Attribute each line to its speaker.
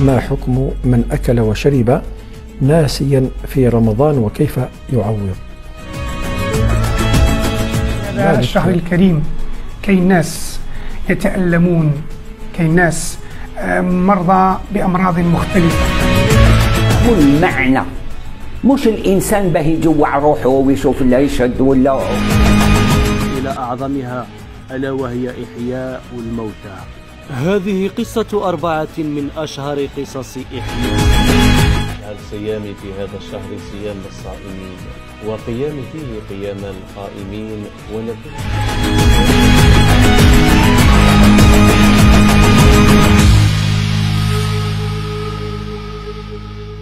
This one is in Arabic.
Speaker 1: ما حكم من أكل وشرب ناسيا في رمضان وكيف يعوض؟
Speaker 2: هذا الشهر الكريم كي الناس يتألمون، كي الناس مرضى بأمراض مختلفة.
Speaker 3: والمعنى مش الإنسان به يجوع روحه ويشوف اللي يشد ولا
Speaker 4: إلى أعظمها ألا وهي إحياء الموتى.
Speaker 5: هذه قصة 4 من أشهر قصص إحياء.
Speaker 6: اجعل صيامي في هذا الشهر صيام الصائمين وقيامي فيه قيام القائمين ونبه